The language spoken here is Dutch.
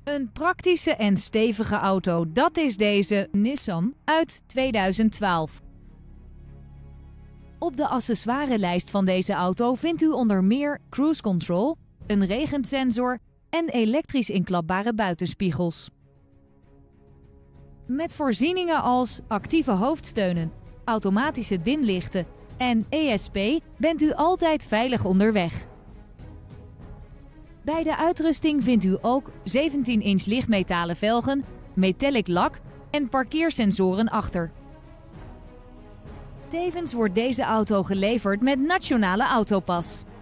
Een praktische en stevige auto, dat is deze Nissan uit 2012. Op de accessoirelijst van deze auto vindt u onder meer cruise control, een regensensor en elektrisch inklapbare buitenspiegels. Met voorzieningen als actieve hoofdsteunen, automatische dimlichten en ESP bent u altijd veilig onderweg. Bij de uitrusting vindt u ook 17-inch lichtmetalen velgen, metallic lak en parkeersensoren achter. Tevens wordt deze auto geleverd met Nationale Autopas.